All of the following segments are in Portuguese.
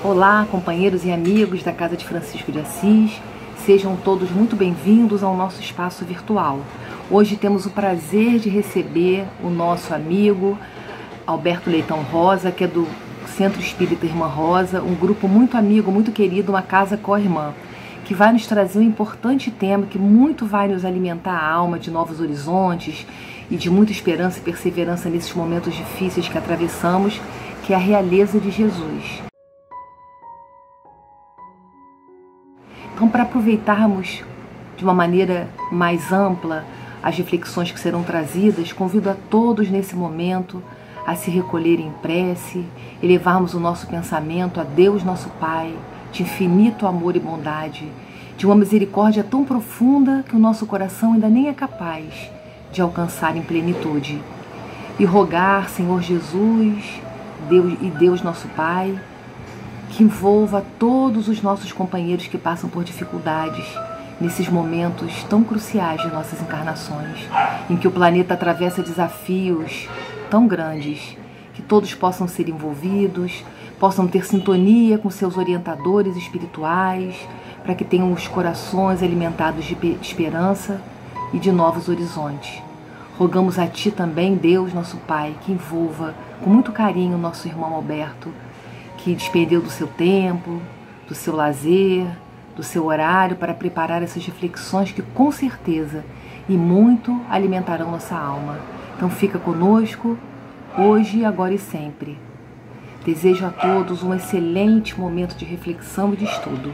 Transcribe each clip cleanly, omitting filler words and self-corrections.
Olá, companheiros e amigos da Casa de Francisco de Assis, sejam todos muito bem-vindos ao nosso espaço virtual. Hoje temos o prazer de receber o nosso amigo Alberto Leitão Rosa, que é do Centro Espírita Irmã Rosa, um grupo muito amigo, muito querido, uma casa co-irmã, que vai nos trazer um importante tema que muito vai nos alimentar a alma de novos horizontes e de muita esperança e perseverança nesses momentos difíceis que atravessamos, que é a realeza de Jesus. Então, para aproveitarmos de uma maneira mais ampla as reflexões que serão trazidas, convido a todos nesse momento a se recolherem em prece, elevarmos o nosso pensamento a Deus nosso Pai, de infinito amor e bondade, de uma misericórdia tão profunda que o nosso coração ainda nem é capaz de alcançar em plenitude. E rogar, Senhor Jesus, Deus nosso Pai, que envolva todos os nossos companheiros que passam por dificuldades nesses momentos tão cruciais de nossas encarnações, em que o planeta atravessa desafios tão grandes, que todos possam ser envolvidos, possam ter sintonia com seus orientadores espirituais, para que tenham os corações alimentados de esperança e de novos horizontes. Rogamos a Ti também, Deus nosso Pai, que envolva com muito carinho o nosso irmão Alberto, que despendeu do seu tempo, do seu lazer, do seu horário para preparar essas reflexões que com certeza e muito alimentarão nossa alma. Então fica conosco, hoje, agora e sempre. Desejo a todos um excelente momento de reflexão e de estudo.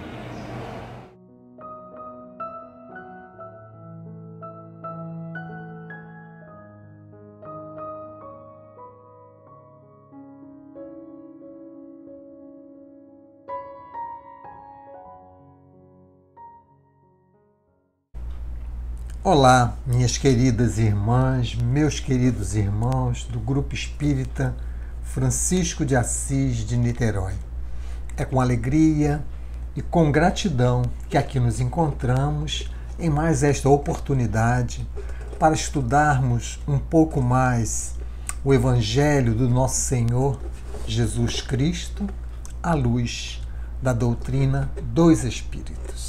Olá, minhas queridas irmãs, meus queridos irmãos do Grupo Espírita Francisco de Assis de Niterói. É com alegria e com gratidão que aqui nos encontramos em mais esta oportunidade para estudarmos um pouco mais o Evangelho do nosso Senhor Jesus Cristo à luz da doutrina dos Espíritos.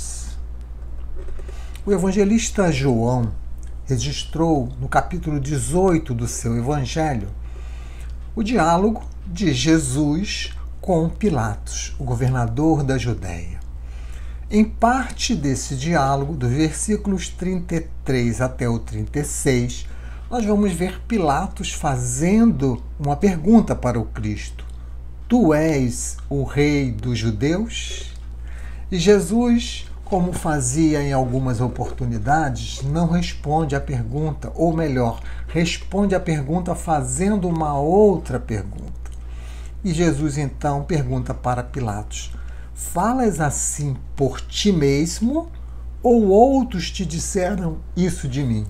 O evangelista João registrou no capítulo 18 do seu evangelho o diálogo de Jesus com Pilatos, o governador da Judéia. Em parte desse diálogo, dos versículos 33 até o 36, nós vamos ver Pilatos fazendo uma pergunta para o Cristo: Tu és o rei dos judeus? E Jesus, como fazia em algumas oportunidades, não responde à pergunta, ou melhor, responde à pergunta fazendo uma outra pergunta. E Jesus então pergunta para Pilatos: Falas assim por ti mesmo, ou outros te disseram isso de mim?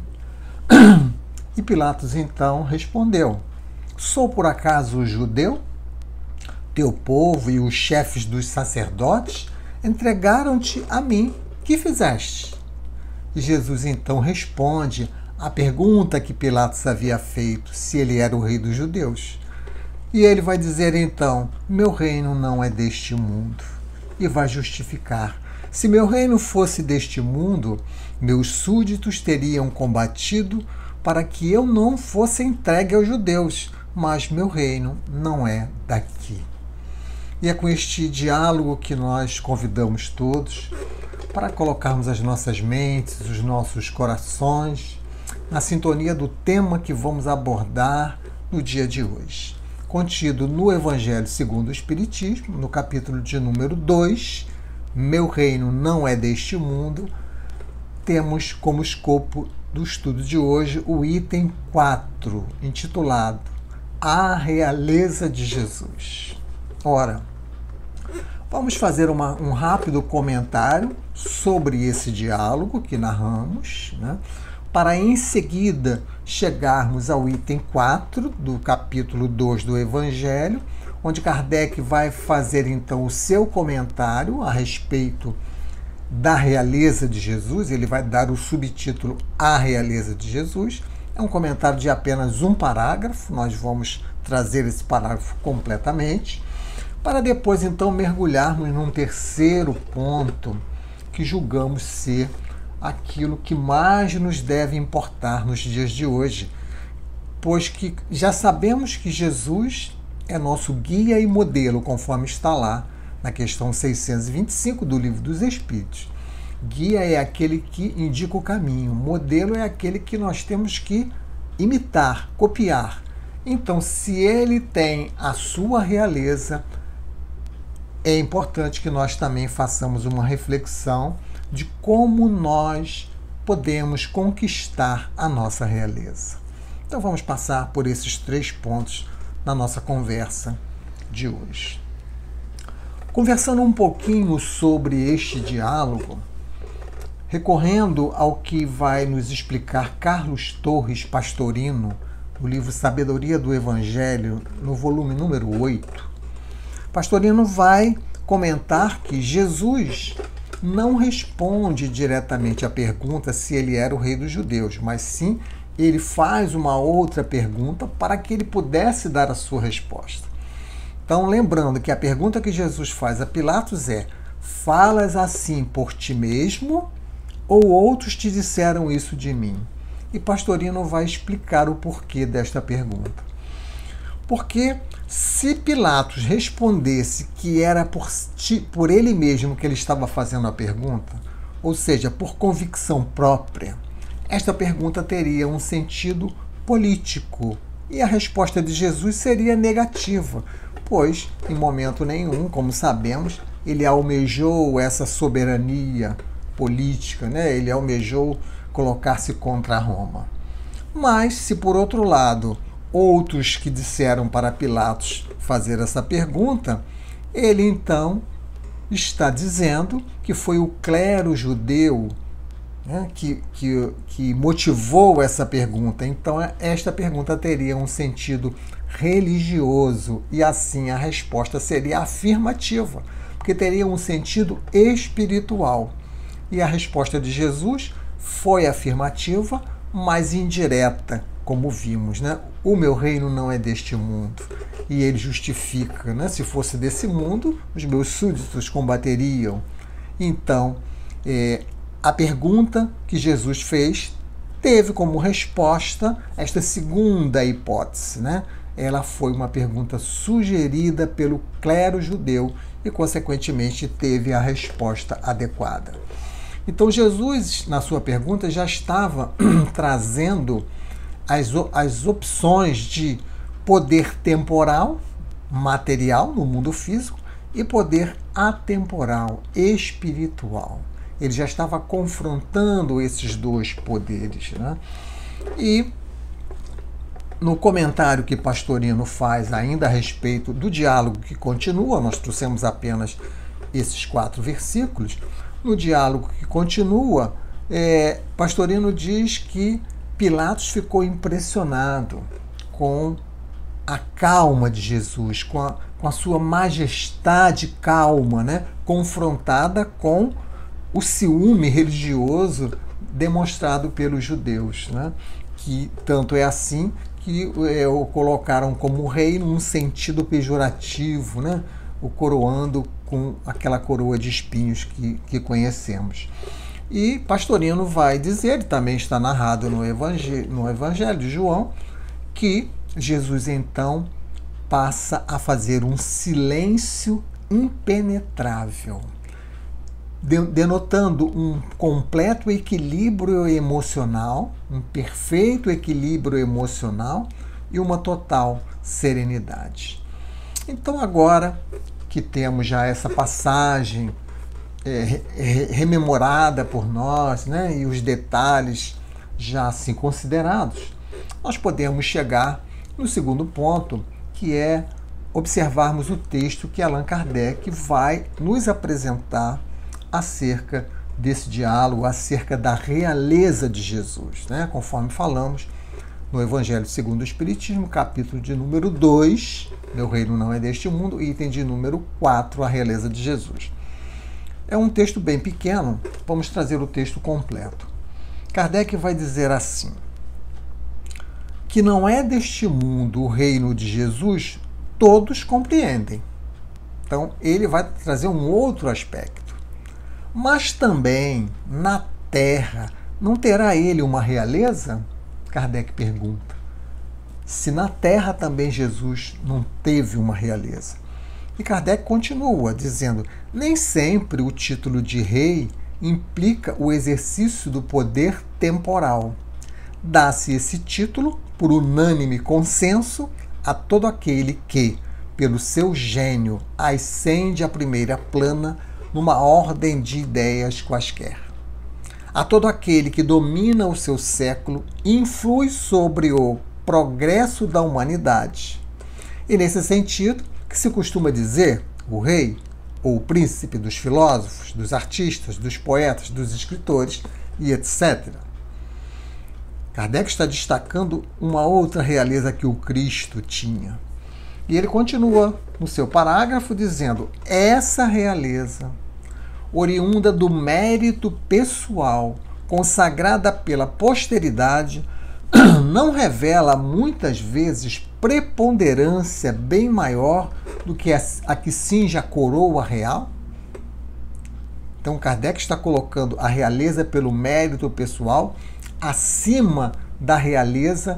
E Pilatos então respondeu: Sou por acaso judeu? Teu povo e os chefes dos sacerdotes entregaram-te a mim. Que fizeste? E Jesus então responde à pergunta que Pilatos havia feito, se ele era o rei dos judeus. E ele vai dizer então: Meu reino não é deste mundo. E vai justificar: Se meu reino fosse deste mundo, meus súditos teriam combatido para que eu não fosse entregue aos judeus, mas meu reino não é daqui. E é com este diálogo que nós convidamos todos para colocarmos as nossas mentes, os nossos corações na sintonia do tema que vamos abordar no dia de hoje. Contido no Evangelho segundo o Espiritismo, no capítulo de número 2, Meu reino não é deste mundo, temos como escopo do estudo de hoje o item 4, intitulado A Realeza de Jesus. Ora, vamos fazer um rápido comentário sobre esse diálogo que narramos, né, para em seguida chegarmos ao item 4 do capítulo 2 do Evangelho, onde Kardec vai fazer então o seu comentário a respeito da realeza de Jesus. Ele vai dar o subtítulo A Realeza de Jesus. É um comentário de apenas um parágrafo, nós vamos trazer esse parágrafo completamente, para depois então mergulharmos num terceiro ponto que julgamos ser aquilo que mais nos deve importar nos dias de hoje, pois que já sabemos que Jesus é nosso guia e modelo, conforme está lá na questão 625 do Livro dos Espíritos. Guia é aquele que indica o caminho, modelo é aquele que nós temos que imitar, copiar. Então, se ele tem a sua realeza, é importante que nós também façamos uma reflexão de como nós podemos conquistar a nossa realeza. Então vamos passar por esses 3 pontos na nossa conversa de hoje. Conversando um pouquinho sobre este diálogo, recorrendo ao que vai nos explicar Carlos Torres Pastorino, no livro Sabedoria do Evangelho, no volume número 8, Pastorino vai comentar que Jesus não responde diretamente à pergunta se ele era o rei dos judeus, mas sim ele faz uma outra pergunta para que ele pudesse dar a sua resposta. Então, lembrando que a pergunta que Jesus faz a Pilatos é: falas assim por ti mesmo ou outros te disseram isso de mim? E Pastorino vai explicar o porquê desta pergunta. Porque se Pilatos respondesse que era por ele mesmo que ele estava fazendo a pergunta, ou seja, por convicção própria, esta pergunta teria um sentido político e a resposta de Jesus seria negativa, pois, em momento nenhum, como sabemos, ele almejou essa soberania política, né? Ele almejou colocar-se contra Roma. Mas, se por outro lado, outros que disseram para Pilatos fazer essa pergunta, ele então está dizendo que foi o clero judeu, né, que motivou essa pergunta. Então, esta pergunta teria um sentido religioso e assim a resposta seria afirmativa, porque teria um sentido espiritual. E a resposta de Jesus foi afirmativa, mas indireta, como vimos, né? O meu reino não é deste mundo. E ele justifica, né? Se fosse desse mundo, os meus súditos combateriam. Então, a pergunta que Jesus fez teve como resposta esta segunda hipótese, né? Ela foi uma pergunta sugerida pelo clero judeu e, consequentemente, teve a resposta adequada. Então, Jesus, na sua pergunta, já estava trazendo as opções de poder temporal, material, no mundo físico, e poder atemporal, espiritual. Ele já estava confrontando esses 2 poderes, né? E no comentário que Pastorino faz ainda a respeito do diálogo que continua, nós trouxemos apenas esses 4 versículos, no diálogo que continua, Pastorino diz que Pilatos ficou impressionado com a calma de Jesus, com a sua majestade calma, né? Confrontada com o ciúme religioso demonstrado pelos judeus, né? Que tanto é assim que o colocaram como rei num sentido pejorativo, né? O coroando com aquela coroa de espinhos que conhecemos. E Pastorino vai dizer, também está narrado no Evangelho de João, que Jesus então passa a fazer um silêncio impenetrável, denotando um completo equilíbrio emocional, um perfeito equilíbrio emocional e uma total serenidade. Então, agora que temos já essa passagem rememorada por nós, né, e os detalhes já assim considerados, nós podemos chegar no segundo ponto, que é observarmos o texto que Allan Kardec vai nos apresentar acerca desse diálogo, acerca da realeza de Jesus, né? Conforme falamos no Evangelho segundo o Espiritismo, capítulo de número 2, Meu reino não é deste mundo, item de número 4, a realeza de Jesus. É um texto bem pequeno, vamos trazer o texto completo. Kardec vai dizer assim, que não é deste mundo o reino de Jesus, todos compreendem. Então, ele vai trazer um outro aspecto. Mas também, na Terra, não terá ele uma realeza? Kardec pergunta. Se na Terra também Jesus não teve uma realeza. E Kardec continua dizendo, nem sempre o título de rei implica o exercício do poder temporal. Dá-se esse título, por unânime consenso, a todo aquele que, pelo seu gênio, ascende à primeira plana numa ordem de ideias quaisquer. A todo aquele que domina o seu século, influi sobre o progresso da humanidade. E nesse sentido, que se costuma dizer, o rei, ou o príncipe dos filósofos, dos artistas, dos poetas, dos escritores e etc. Kardec está destacando uma outra realeza que o Cristo tinha. E ele continua no seu parágrafo dizendo, essa realeza, oriunda do mérito pessoal, consagrada pela posteridade, não revela muitas vezes preponderância bem maior do que a que cinge a coroa real? Então Kardec está colocando a realeza pelo mérito pessoal acima da realeza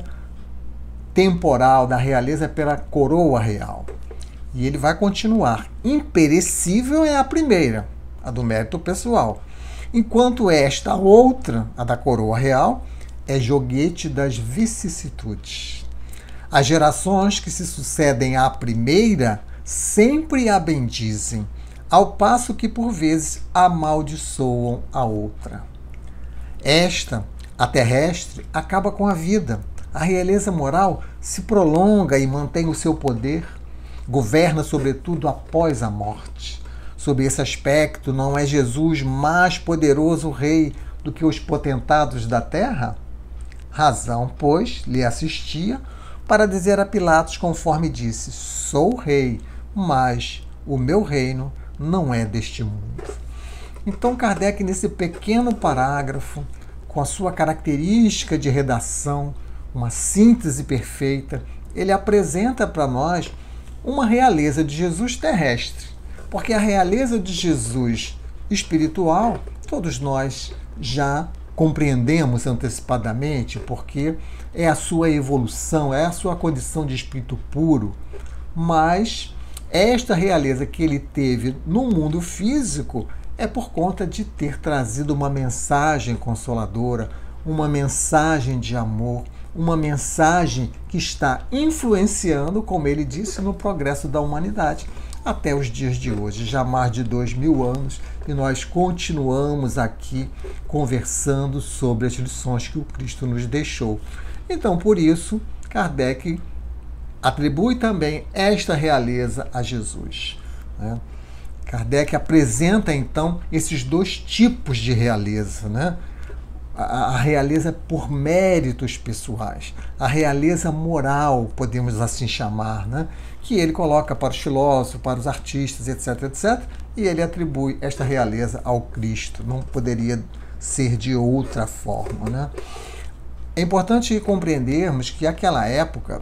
temporal, da realeza pela coroa real. E ele vai continuar. Imperecível é a primeira, a do mérito pessoal, enquanto esta outra, a da coroa real, é joguete das vicissitudes. As gerações que se sucedem à primeira sempre a bendizem, ao passo que por vezes amaldiçoam a outra. Esta, a terrestre, acaba com a vida. A realeza moral se prolonga e mantém o seu poder, governa sobretudo após a morte. Sob esse aspecto, não é Jesus mais poderoso rei do que os potentados da terra? Razão, pois, lhe assistia para dizer a Pilatos, conforme disse, sou rei, mas o meu reino não é deste mundo. Então Kardec, nesse pequeno parágrafo, com a sua característica de redação, uma síntese perfeita, ele apresenta para nós uma realeza de Jesus terrestre, porque a realeza de Jesus espiritual, todos nós já compreendemos antecipadamente, porque é a sua evolução, é a sua condição de espírito puro, mas esta realeza que ele teve no mundo físico é por conta de ter trazido uma mensagem consoladora, uma mensagem de amor, uma mensagem que está influenciando, como ele disse, no progresso da humanidade até os dias de hoje, já mais de 2000 anos, e nós continuamos aqui conversando sobre as lições que o Cristo nos deixou. Então, por isso, Kardec atribui também esta realeza a Jesus, né? Kardec apresenta, então, esses dois tipos de realeza, né? A realeza por méritos pessoais, a realeza moral, podemos assim chamar, né? Que ele coloca para os filósofos, para os artistas, etc, etc, e ele atribui esta realeza ao Cristo. Não poderia ser de outra forma, né? É importante compreendermos que naquela época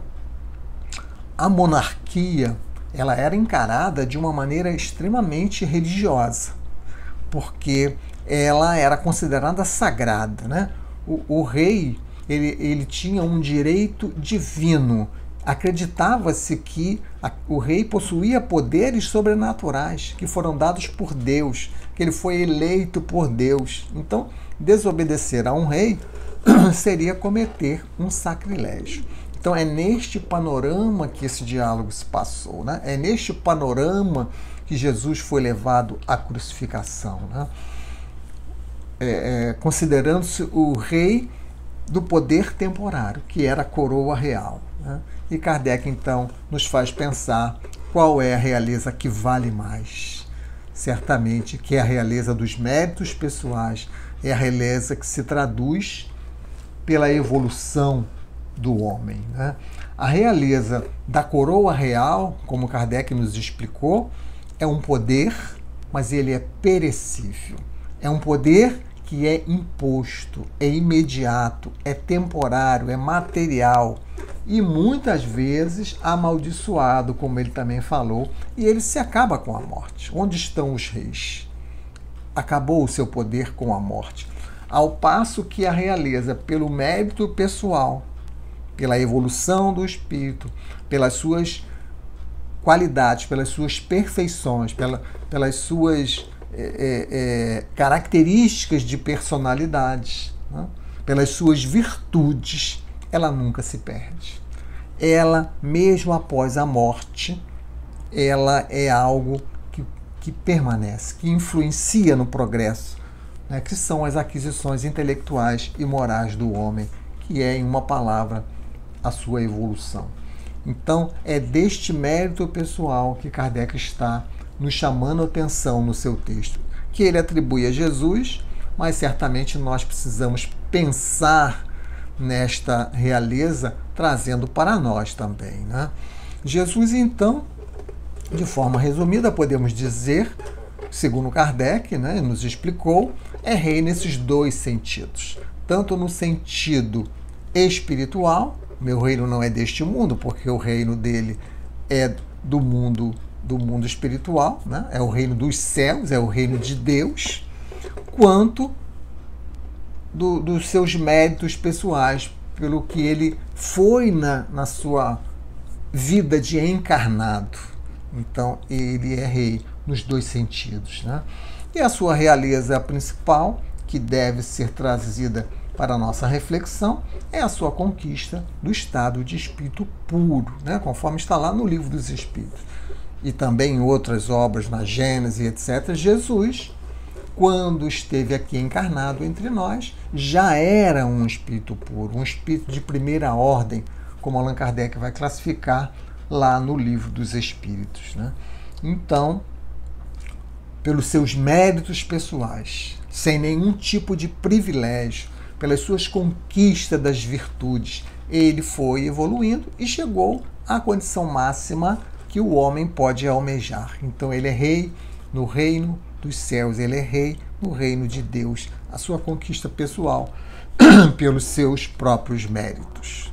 a monarquia ela era encarada de uma maneira extremamente religiosa, porque ela era considerada sagrada, né? O rei ele tinha um direito divino. Acreditava-se que o rei possuía poderes sobrenaturais que foram dados por Deus, que ele foi eleito por Deus. Então, desobedecer a um rei seria cometer um sacrilégio. Então, é neste panorama que esse diálogo se passou, né? É neste panorama que Jesus foi levado à crucificação, né? Considerando-se o rei do poder temporário, que era a coroa real, né? E Kardec, então, nos faz pensar qual é a realeza que vale mais. Certamente que é a realeza dos méritos pessoais, é a realeza que se traduz pela evolução do homem, né? A realeza da coroa real, como Kardec nos explicou, é um poder, mas ele é perecível. É um poder que é imposto, é imediato, é temporário, é material. e muitas vezes amaldiçoado, como ele também falou, e ele se acaba com a morte. Onde estão os reis? Acabou o seu poder com a morte. Ao passo que a realeza, pelo mérito pessoal, pela evolução do espírito, pelas suas qualidades, pelas suas perfeições, pelas suas características de personalidades, né? Pelas suas virtudes, ela nunca se perde. Ela, mesmo após a morte, ela é algo que permanece, que influencia no progresso, né? Que são as aquisições intelectuais e morais do homem, que é, em uma palavra, a sua evolução. Então, é deste mérito pessoal que Kardec está nos chamando a atenção no seu texto, que ele atribui a Jesus, mas certamente nós precisamos pensar nesta realeza, trazendo para nós também, né? Jesus, então, de forma resumida, podemos dizer, segundo Kardec, né, nos explicou, é rei nesses dois sentidos. Tanto no sentido espiritual, meu reino não é deste mundo, porque o reino dele é do mundo espiritual, né? É o reino dos céus, é o reino de Deus, quanto dos seus méritos pessoais, pelo que ele foi na sua vida de encarnado. Então, ele é rei nos dois sentidos, né? E a sua realeza principal, que deve ser trazida para a nossa reflexão, é a sua conquista do estado de espírito puro, né? Conforme está lá no Livro dos Espíritos. E também em outras obras, na Gênese, etc., Jesus, quando esteve aqui encarnado entre nós, já era um espírito puro, um espírito de primeira ordem, como Allan Kardec vai classificar lá no Livro dos Espíritos, né? Então, pelos seus méritos pessoais, sem nenhum tipo de privilégio, pelas suas conquistas das virtudes, ele foi evoluindo e chegou à condição máxima que o homem pode almejar. Então, ele é rei no reino dos céus, ele é rei no reino de Deus, a sua conquista pessoal pelos seus próprios méritos.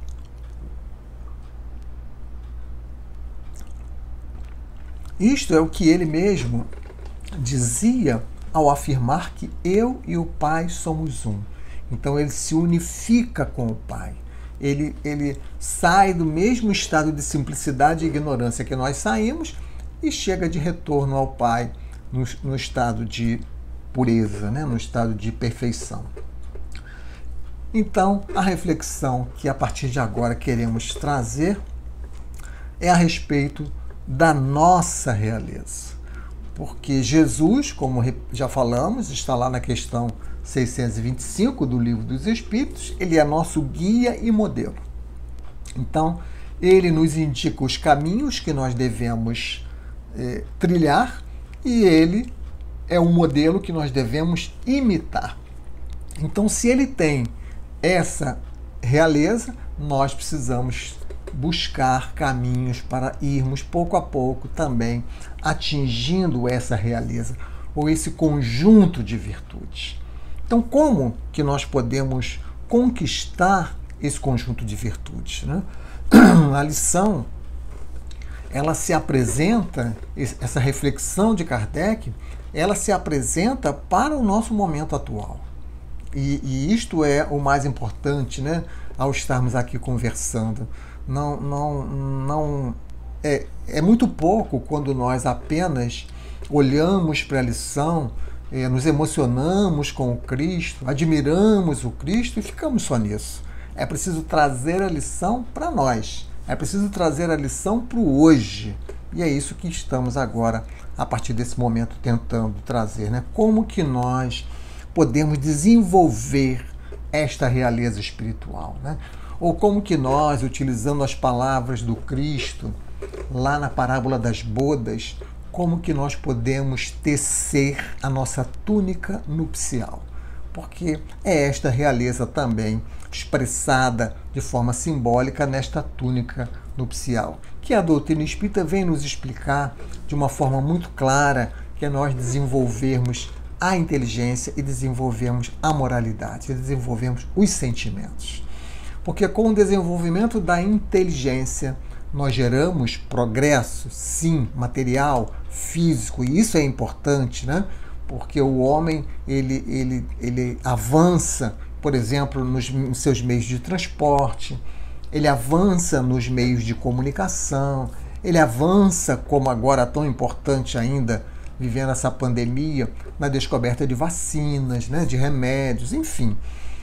Isto é o que ele mesmo dizia ao afirmar que eu e o Pai somos um. Então ele se unifica com o Pai. Ele sai do mesmo estado de simplicidade e ignorância que nós saímos e chega de retorno ao Pai no estado de pureza, né? No estado de perfeição. Então, a reflexão que a partir de agora queremos trazer é a respeito da nossa realeza. Porque Jesus, como já falamos, está lá na questão 625 do Livro dos Espíritos, ele é nosso guia e modelo. Então, ele nos indica os caminhos que nós devemos trilhar e ele é um modelo que nós devemos imitar. Então, se ele tem essa realeza, nós precisamos buscar caminhos para irmos pouco a pouco também atingindo essa realeza ou esse conjunto de virtudes. Então, como que nós podemos conquistar esse conjunto de virtudes, né? A lição, ela se apresenta, essa reflexão de Kardec, ela se apresenta para o nosso momento atual. E isto é o mais importante, né? Ao estarmos aqui conversando. É muito pouco quando nós apenas olhamos para a lição, nos emocionamos com o Cristo, admiramos o Cristo e ficamos só nisso. É preciso trazer a lição para nós, é preciso trazer a lição para o hoje. E é isso que estamos agora, a partir desse momento, tentando trazer, né? Como que nós podemos desenvolver esta realeza espiritual, né? Ou como que nós, utilizando as palavras do Cristo, lá na parábola das bodas, como que nós podemos tecer a nossa túnica nupcial. Porque é esta realeza também expressada de forma simbólica nesta túnica nupcial, que a doutrina espírita vem nos explicar de uma forma muito clara, que é nós desenvolvermos a inteligência e desenvolvermos a moralidade, e desenvolvermos os sentimentos. Porque com o desenvolvimento da inteligência, nós geramos progresso, sim, material, físico, e isso é importante, né? Porque o homem ele avança, por exemplo, nos seus meios de transporte, ele avança nos meios de comunicação, ele avança, como agora tão importante ainda, vivendo essa pandemia, na descoberta de vacinas, né, de remédios, enfim.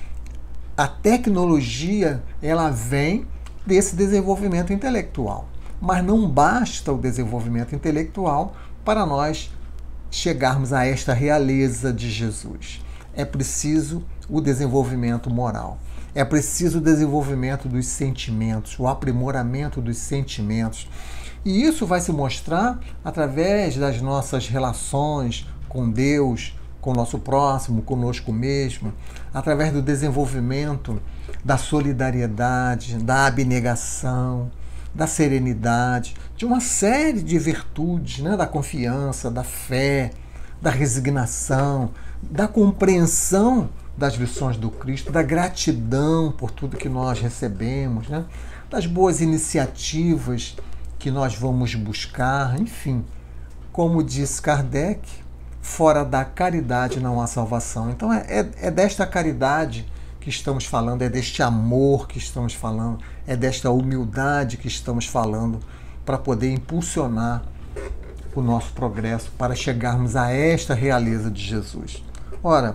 A tecnologia, ela vem desse desenvolvimento intelectual. Mas não basta o desenvolvimento intelectual para nós chegarmos a esta realeza de Jesus. É preciso o desenvolvimento moral. É preciso o desenvolvimento dos sentimentos, o aprimoramento dos sentimentos. E isso vai se mostrar através das nossas relações com Deus, com o nosso próximo, conosco mesmo, através do desenvolvimento da solidariedade, da abnegação, da serenidade, de uma série de virtudes, né? Da confiança, da fé, da resignação, da compreensão das lições do Cristo, da gratidão por tudo que nós recebemos, né? Das boas iniciativas que nós vamos buscar, enfim. Como diz Kardec, fora da caridade não há salvação. Então é desta caridade que estamos falando, é deste amor que estamos falando, é desta humildade que estamos falando para poder impulsionar o nosso progresso, para chegarmos a esta realeza de Jesus. Ora,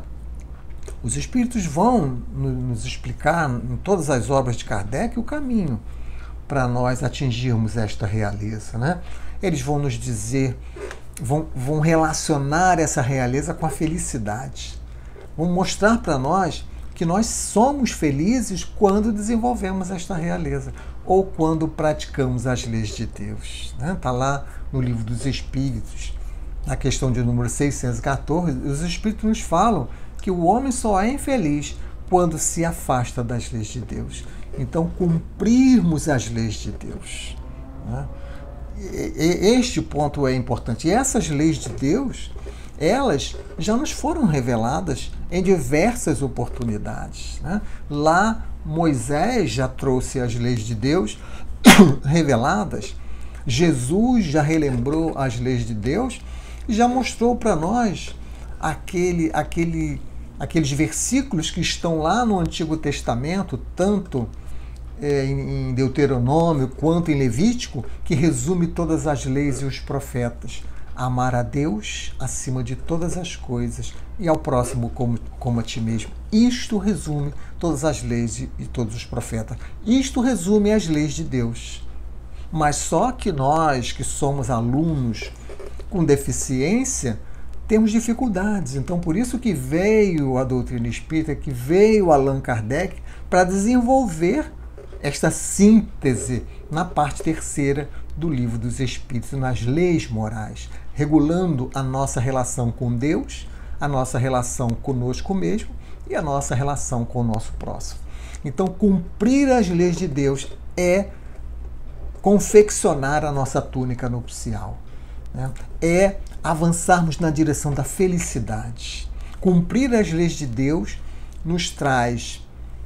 os Espíritos vão nos explicar em todas as obras de Kardec o caminho para nós atingirmos esta realeza, né? Eles vão nos dizer, vão relacionar essa realeza com a felicidade. Vão mostrar para nós que nós somos felizes quando desenvolvemos esta realeza ou quando praticamos as leis de Deus. Está lá no Livro dos Espíritos, na questão de número 614, os Espíritos nos falam que o homem só é infeliz quando se afasta das leis de Deus. Então, cumprirmos as leis de Deus, né? Este ponto é importante. E essas leis de Deus, elas já nos foram reveladas em diversas oportunidades, né? Lá, Moisés já trouxe as leis de Deus reveladas, Jesus já relembrou as leis de Deus e já mostrou para nós aqueles versículos que estão lá no Antigo Testamento, tanto em Deuteronômio quanto em Levítico, que resume todas as leis e os profetas. Amar a Deus acima de todas as coisas e ao próximo como a ti mesmo. Isto resume todas as leis e todos os profetas. Isto resume as leis de Deus. Mas só que nós, que somos alunos com deficiência, temos dificuldades. Então, por isso que veio a doutrina espírita, que veio Allan Kardec, para desenvolver esta síntese na parte terceira do Livro dos Espíritos, nas leis morais, regulando a nossa relação com Deus, a nossa relação conosco mesmo e a nossa relação com o nosso próximo. Então, cumprir as leis de Deus é confeccionar a nossa túnica nupcial, né? É avançarmos na direção da felicidade. Cumprir as leis de Deus nos traz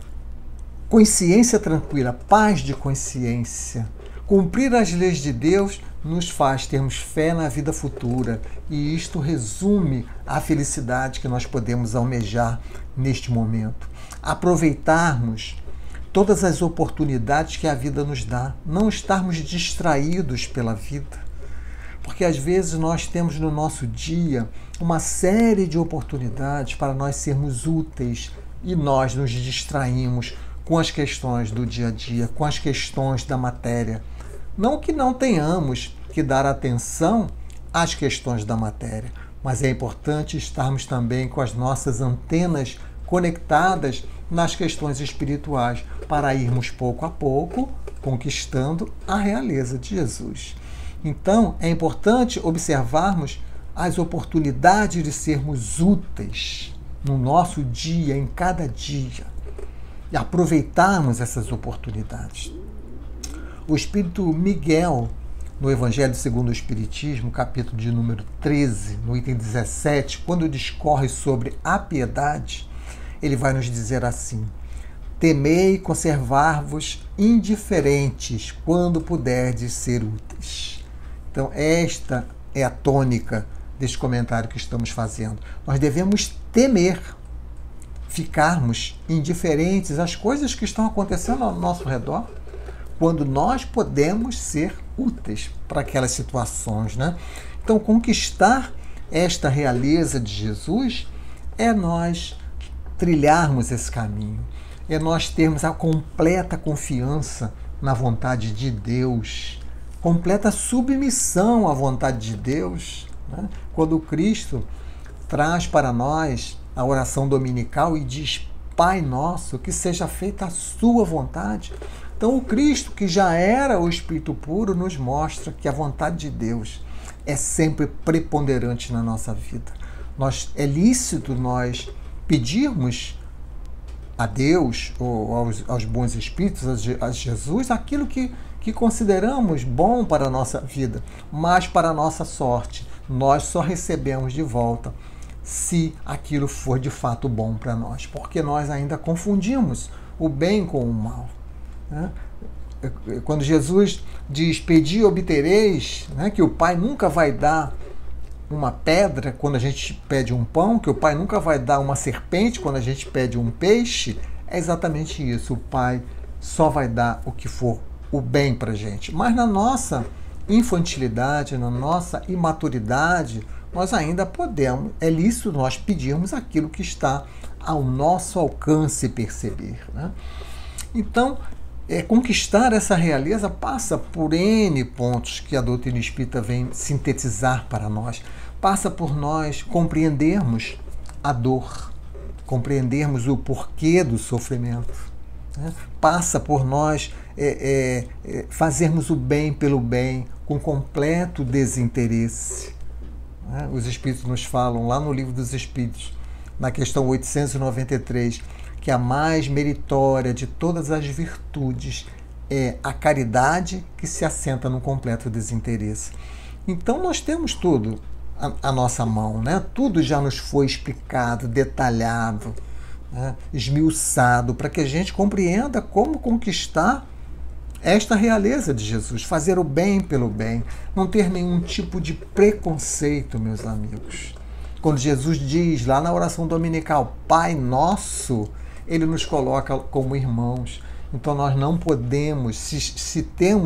consciência tranquila, paz de consciência. Cumprir as leis de Deus nos faz termos fé na vida futura, e isto resume a felicidade que nós podemos almejar neste momento. Aproveitarmos todas as oportunidades que a vida nos dá, não estarmos distraídos pela vida, porque às vezes nós temos no nosso dia uma série de oportunidades para nós sermos úteis e nós nos distraímos com as questões do dia a dia, com as questões da matéria. Não que não tenhamos que dar atenção às questões da matéria, mas é importante estarmos também com as nossas antenas conectadas nas questões espirituais, para irmos pouco a pouco conquistando a realeza de Jesus. Então, é importante observarmos as oportunidades de sermos úteis no nosso dia, em cada dia, e aproveitarmos essas oportunidades. O Espírito Miguel, no Evangelho segundo o Espiritismo, capítulo de número 13, no item 17, quando discorre sobre a piedade, ele vai nos dizer assim: temei conservar-vos indiferentes quando puderdes ser úteis. Então, esta é a tônica deste comentário que estamos fazendo. Nós devemos temer ficarmos indiferentes às coisas que estão acontecendo ao nosso redor, quando nós podemos ser úteis para aquelas situações, né? Então, conquistar esta realeza de Jesus é nós trilharmos esse caminho, é nós termos a completa confiança na vontade de Deus, completa submissão à vontade de Deus, né? Quando Cristo traz para nós a oração dominical e diz: Pai nosso, que seja feita a sua vontade. Então, o Cristo, que já era o Espírito puro, nos mostra que a vontade de Deus é sempre preponderante na nossa vida. É lícito nós pedirmos a Deus, ou aos bons espíritos, a Jesus, aquilo que consideramos bom para a nossa vida, mas para a nossa sorte, nós só recebemos de volta se aquilo for de fato bom para nós, porque nós ainda confundimos o bem com o mal, né? Quando Jesus diz: pedi e obtereis, né, que o Pai nunca vai dar uma pedra quando a gente pede um pão, que o Pai nunca vai dar uma serpente quando a gente pede um peixe, é exatamente isso. O Pai só vai dar o que for o bem para a gente. Mas na nossa infantilidade, na nossa imaturidade, nós ainda podemos, é lícito nós pedirmos aquilo que está ao nosso alcance perceber, né? Então, conquistar essa realeza passa por N pontos que a doutrina espírita vem sintetizar para nós. Passa por nós compreendermos a dor, compreendermos o porquê do sofrimento, né? Passa por nós fazermos o bem pelo bem com completo desinteresse, né? Os Espíritos nos falam lá no Livro dos Espíritos, na questão 893, que a mais meritória de todas as virtudes é a caridade que se assenta no completo desinteresse. Então nós temos tudo à nossa mão, né? Tudo já nos foi explicado, detalhado, né? Esmiuçado, para que a gente compreenda como conquistar esta realeza de Jesus, fazer o bem pelo bem, não ter nenhum tipo de preconceito, meus amigos. Quando Jesus diz lá na oração dominical, Pai Nosso, Ele nos coloca como irmãos. Então nós não podemos, se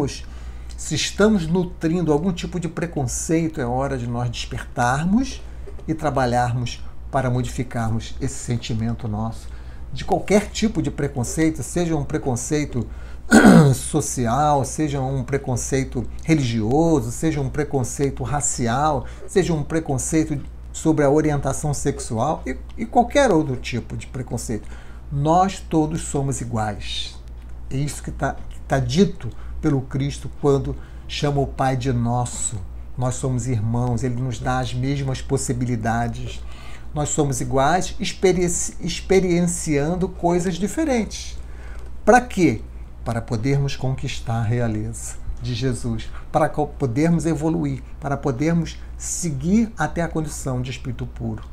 estamos nutrindo algum tipo de preconceito, é hora de nós despertarmos e trabalharmos para modificarmos esse sentimento nosso. De qualquer tipo de preconceito, seja um preconceito social, seja um preconceito religioso, seja um preconceito racial, seja um preconceito sobre a orientação sexual e qualquer outro tipo de preconceito. Nós todos somos iguais. É isso que está dito pelo Cristo quando chama o Pai de nosso. Nós somos irmãos, Ele nos dá as mesmas possibilidades. Nós somos iguais, experienciando coisas diferentes. Para quê? Para podermos conquistar a realeza de Jesus, para podermos evoluir, para podermos seguir até a condição de espírito puro.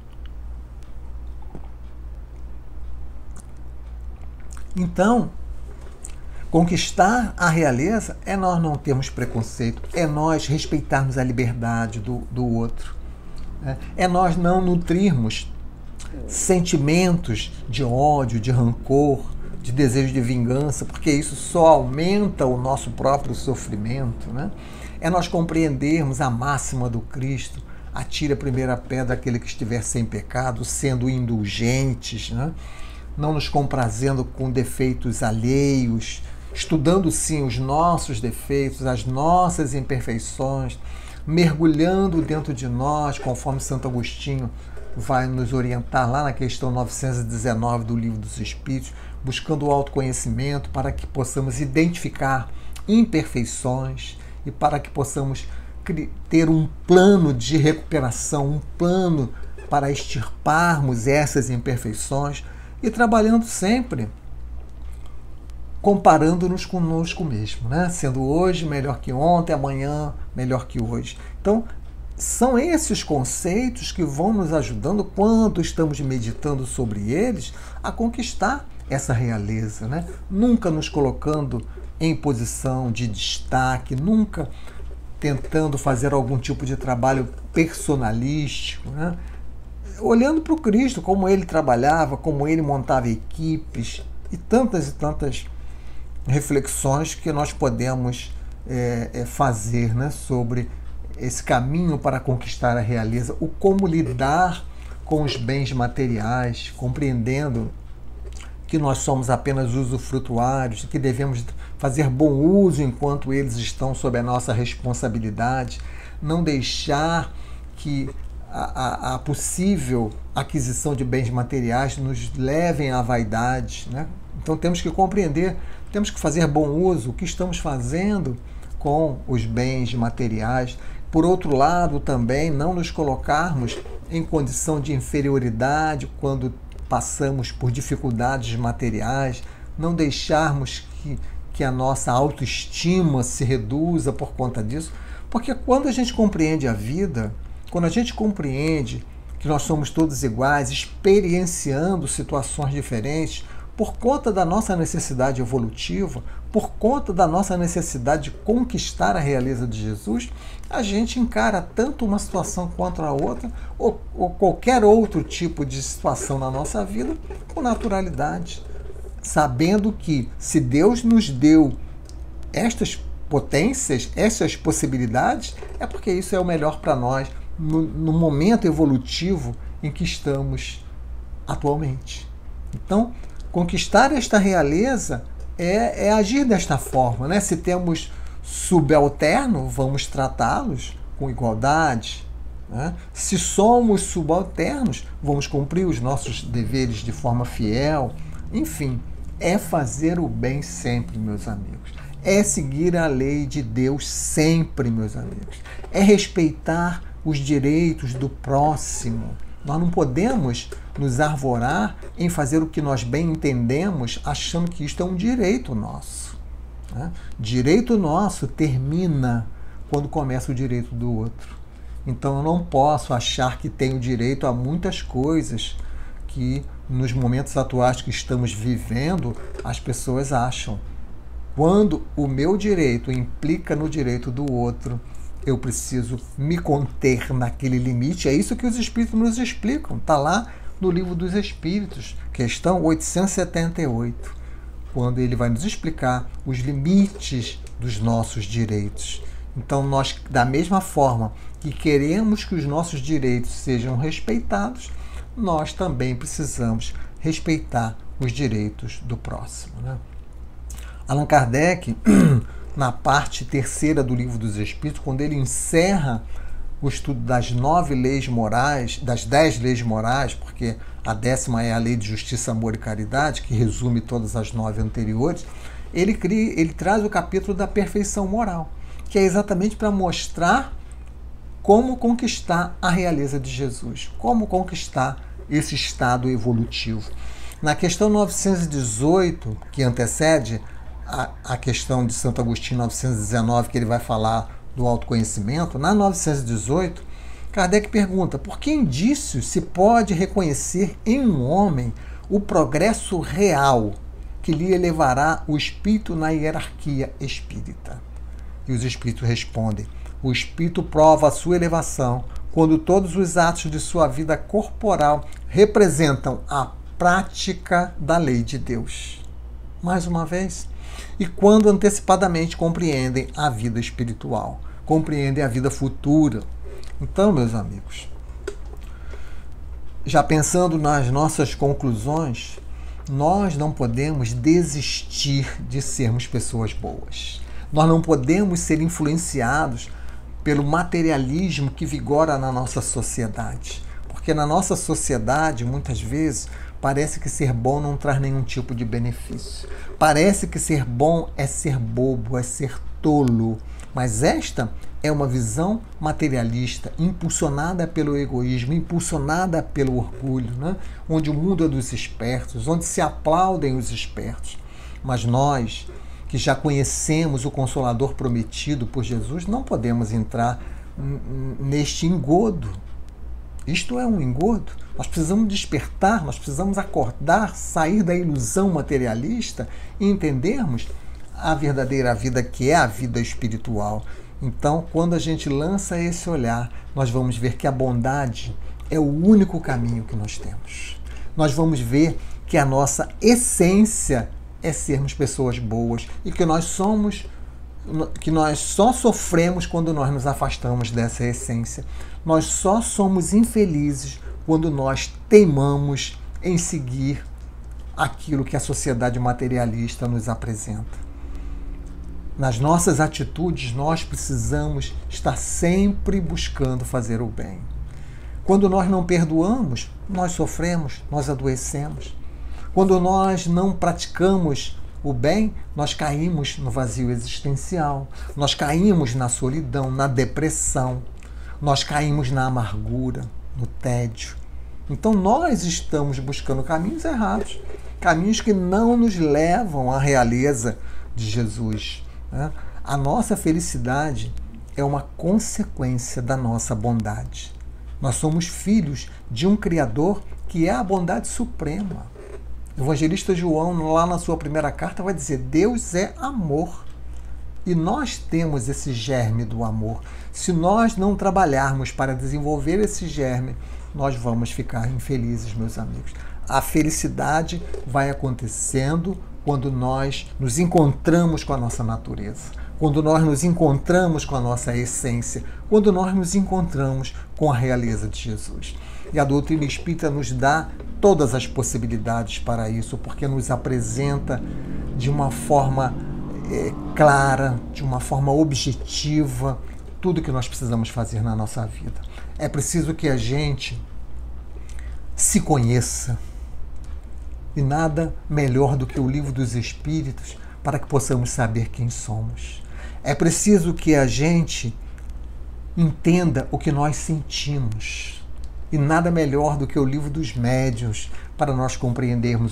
Então, conquistar a realeza é nós não termos preconceito, é nós respeitarmos a liberdade do outro, é nós não nutrirmos sentimentos de ódio, de rancor, de desejo de vingança, porque isso só aumenta o nosso próprio sofrimento, né? É nós compreendermos a máxima do Cristo: atire a primeira pedra aquele que estiver sem pecado, sendo indulgentes, né? Não nos comprazendo com defeitos alheios, estudando sim os nossos defeitos, as nossas imperfeições, mergulhando dentro de nós, conforme Santo Agostinho vai nos orientar lá na questão 919 do Livro dos Espíritos, buscando o autoconhecimento para que possamos identificar imperfeições e para que possamos ter um plano de recuperação, um plano para extirparmos essas imperfeições e trabalhando sempre comparando-nos conosco mesmo, né? Sendo hoje melhor que ontem, amanhã melhor que hoje. Então, são esses conceitos que vão nos ajudando, quando estamos meditando sobre eles, a conquistar essa realeza, né? Nunca nos colocando em posição de destaque, nunca tentando fazer algum tipo de trabalho personalístico, né? Olhando para o Cristo, como ele trabalhava, como ele montava equipes e tantas reflexões que nós podemos fazer, né, sobre esse caminho para conquistar a realeza, o como lidar com os bens materiais, compreendendo que nós somos apenas usufrutuários, que devemos fazer bom uso enquanto eles estão sob a nossa responsabilidade, não deixar que a possível aquisição de bens materiais nos levem à vaidade, né? Então temos que compreender, temos que fazer bom uso, o que estamos fazendo com os bens materiais. Por outro lado, também não nos colocarmos em condição de inferioridade quando passamos por dificuldades materiais, não deixarmos que a nossa autoestima se reduza por conta disso, porque quando a gente compreende a vida, quando a gente compreende que nós somos todos iguais, experienciando situações diferentes, por conta da nossa necessidade evolutiva, por conta da nossa necessidade de conquistar a realeza de Jesus, a gente encara tanto uma situação quanto a outra, ou qualquer outro tipo de situação na nossa vida, com naturalidade, sabendo que se Deus nos deu estas potências, essas possibilidades, é porque isso é o melhor para nós, no momento evolutivo em que estamos atualmente. Então, conquistar esta realeza é agir desta forma, né? Se temos subalterno, vamos tratá-los com igualdade, né? Se somos subalternos, vamos cumprir os nossos deveres de forma fiel. Enfim, é fazer o bem sempre, meus amigos. É seguir a lei de Deus sempre, meus amigos. É respeitar os direitos do próximo. Nós não podemos nos arvorar em fazer o que nós bem entendemos, achando que isto é um direito nosso, né? Direito nosso termina quando começa o direito do outro. Então eu não posso achar que tenho direito a muitas coisas que nos momentos atuais que estamos vivendo as pessoas acham. Quando o meu direito implica no direito do outro, eu preciso me conter naquele limite. É isso que os Espíritos nos explicam. Está lá no Livro dos Espíritos, questão 878, quando ele vai nos explicar os limites dos nossos direitos. Então, nós, da mesma forma que queremos que os nossos direitos sejam respeitados, nós também precisamos respeitar os direitos do próximo, né? Allan Kardec, na parte terceira do Livro dos Espíritos, quando ele encerra o estudo das 9 leis morais, das 10 leis morais, porque a 10ª é a lei de justiça, amor e caridade, que resume todas as 9 anteriores, ele traz o capítulo da perfeição moral, que é exatamente para mostrar como conquistar a realeza de Jesus, como conquistar esse estado evolutivo. Na questão 918, que antecede a questão de Santo Agostinho 919, que ele vai falar do autoconhecimento, na 918, Kardec pergunta: por que indícios se pode reconhecer em um homem o progresso real que lhe elevará o espírito na hierarquia espírita? E os espíritos respondem: o espírito prova a sua elevação quando todos os atos de sua vida corporal representam a prática da lei de Deus. Mais uma vez, e quando antecipadamente compreendem a vida espiritual, compreendem a vida futura. Então, meus amigos, já pensando nas nossas conclusões, nós não podemos desistir de sermos pessoas boas. Nós não podemos ser influenciados pelo materialismo que vigora na nossa sociedade. Porque na nossa sociedade, muitas vezes, parece que ser bom não traz nenhum tipo de benefício. Parece que ser bom é ser bobo, é ser tolo. Mas esta é uma visão materialista, impulsionada pelo egoísmo, impulsionada pelo orgulho, né? Onde o mundo é dos espertos, onde se aplaudem os espertos. Mas nós, que já conhecemos o Consolador prometido por Jesus, não podemos entrar neste engodo. Isto é um engodo. Nós precisamos despertar, nós precisamos acordar, sair da ilusão materialista e entendermos a verdadeira vida, que é a vida espiritual. Então, quando a gente lança esse olhar, nós vamos ver que a bondade é o único caminho que nós temos. Nós vamos ver que a nossa essência é sermos pessoas boas e que nós só sofremos quando nós nos afastamos dessa essência. Nós só somos infelizes quando nós teimamos em seguir aquilo que a sociedade materialista nos apresenta. Nas nossas atitudes, nós precisamos estar sempre buscando fazer o bem. Quando nós não perdoamos, nós sofremos, nós adoecemos. Quando nós não praticamos o bem, nós caímos no vazio existencial, nós caímos na solidão, na depressão, nós caímos na amargura, no tédio. Então nós estamos buscando caminhos errados, caminhos que não nos levam à realeza de Jesus. A nossa felicidade é uma consequência da nossa bondade. Nós somos filhos de um Criador que é a bondade suprema. O evangelista João, lá na sua primeira carta, vai dizer: Deus é amor. E nós temos esse germe do amor. Se nós não trabalharmos para desenvolver esse germe, nós vamos ficar infelizes, meus amigos. A felicidade vai acontecendo quando nós nos encontramos com a nossa natureza, quando nós nos encontramos com a nossa essência, quando nós nos encontramos com a realeza de Jesus. E a doutrina espírita nos dá todas as possibilidades para isso, porque nos apresenta de uma forma clara, de uma forma objetiva, tudo que nós precisamos fazer na nossa vida. É preciso que a gente se conheça. E nada melhor do que o Livro dos Espíritos para que possamos saber quem somos. É preciso que a gente entenda o que nós sentimos. E nada melhor do que o Livro dos Médiuns para nós compreendermos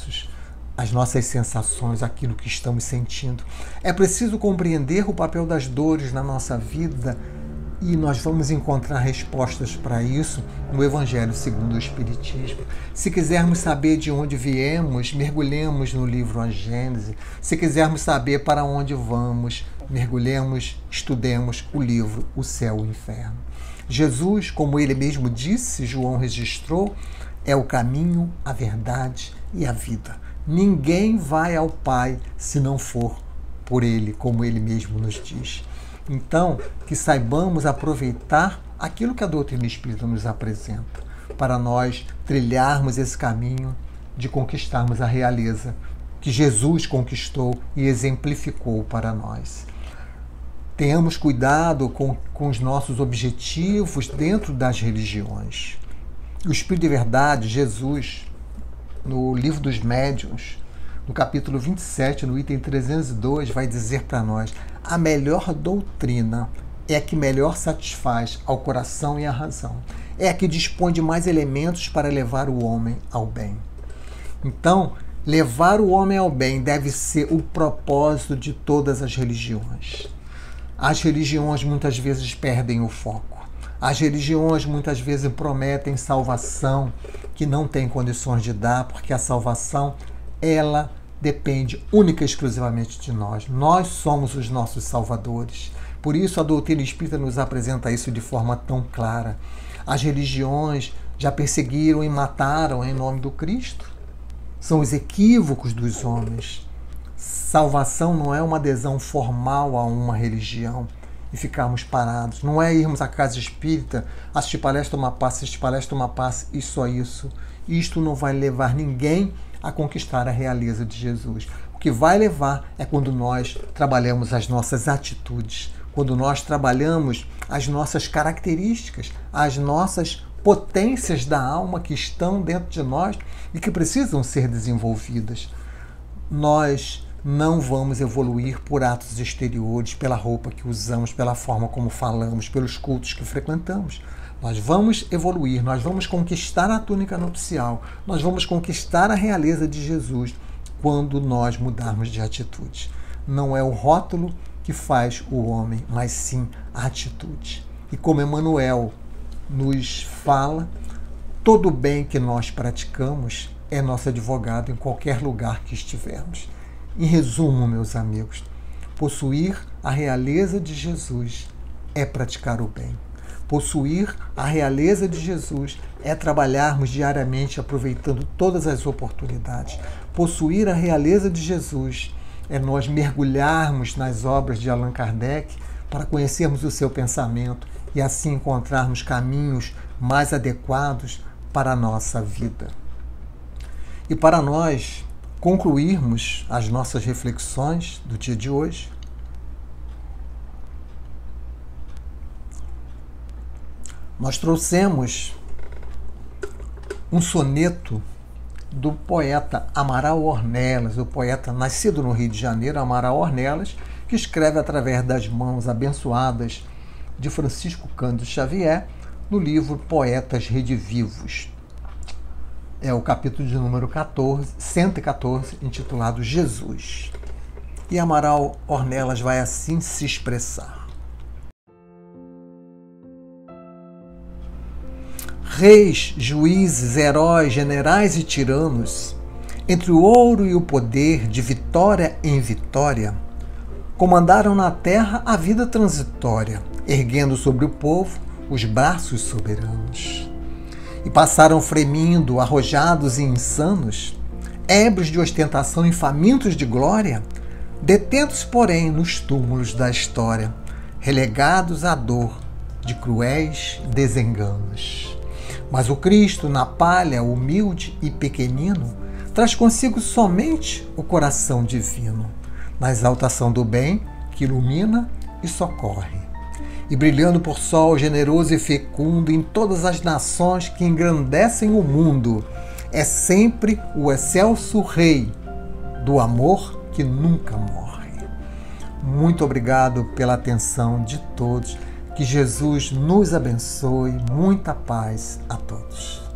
as nossas sensações, aquilo que estamos sentindo. É preciso compreender o papel das dores na nossa vida e nós vamos encontrar respostas para isso no Evangelho segundo o Espiritismo. Se quisermos saber de onde viemos, mergulhemos no livro A Gênese. Se quisermos saber para onde vamos, mergulhemos, estudemos o livro O Céu e o Inferno. Jesus, como ele mesmo disse, João registrou, é o caminho, a verdade e a vida. Ninguém vai ao Pai se não for por ele, como ele mesmo nos diz. Então, que saibamos aproveitar aquilo que a doutrina espírita nos apresenta, para nós trilharmos esse caminho de conquistarmos a realeza que Jesus conquistou e exemplificou para nós. Tenhamos cuidado com os nossos objetivos dentro das religiões. O Espírito de Verdade, Jesus, no Livro dos Médiuns, no capítulo 27, no item 302, vai dizer para nós: a melhor doutrina é a que melhor satisfaz ao coração e à razão. É a que dispõe de mais elementos para levar o homem ao bem. Então, levar o homem ao bem deve ser o propósito de todas as religiões. As religiões muitas vezes perdem o foco. As religiões muitas vezes prometem salvação que não tem condições de dar, porque a salvação, ela depende única e exclusivamente de nós. Nós somos os nossos salvadores. Por isso a doutrina espírita nos apresenta isso de forma tão clara. As religiões já perseguiram e mataram em nome do Cristo. São os equívocos dos homens. Salvação não é uma adesão formal a uma religião e ficarmos parados. Não é irmos à casa espírita, assistir palestra, uma passe, assistir palestra, uma passe e só isso. Isto não vai levar ninguém a conquistar a realeza de Jesus. O que vai levar é quando nós trabalhamos as nossas atitudes, quando nós trabalhamos as nossas características, as nossas potências da alma que estão dentro de nós e que precisam ser desenvolvidas. Nós não vamos evoluir por atos exteriores, pela roupa que usamos, pela forma como falamos, pelos cultos que frequentamos. Nós vamos evoluir, nós vamos conquistar a túnica nupcial, nós vamos conquistar a realeza de Jesus quando nós mudarmos de atitude. Não é o rótulo que faz o homem, mas sim a atitude. E como Emmanuel nos fala: todo o bem que nós praticamos é nosso advogado em qualquer lugar que estivermos. Em resumo, meus amigos, possuir a realeza de Jesus é praticar o bem. Possuir a realeza de Jesus é trabalharmos diariamente aproveitando todas as oportunidades. Possuir a realeza de Jesus é nós mergulharmos nas obras de Allan Kardec para conhecermos o seu pensamento e assim encontrarmos caminhos mais adequados para a nossa vida. E para nós concluirmos as nossas reflexões do dia de hoje, nós trouxemos um soneto do poeta Amaral Ornelas, o poeta nascido no Rio de Janeiro, Amaral Ornelas, que escreve através das mãos abençoadas de Francisco Cândido Xavier, no livro Poetas Redivivos. É o capítulo de número 114, intitulado Jesus. E Amaral Ornelas vai assim se expressar. Reis, juízes, heróis, generais e tiranos, entre o ouro e o poder, de vitória em vitória, comandaram na terra a vida transitória, erguendo sobre o povo os braços soberanos. E passaram fremindo, arrojados e insanos, ébrios de ostentação e famintos de glória, detentos, porém, nos túmulos da história, relegados à dor de cruéis desenganos. Mas o Cristo, na palha, humilde e pequenino, traz consigo somente o coração divino, na exaltação do bem que ilumina e socorre. E brilhando por sol generoso e fecundo em todas as nações que engrandecem o mundo, é sempre o excelso Rei do amor que nunca morre. Muito obrigado pela atenção de todos. Que Jesus nos abençoe. Muita paz a todos.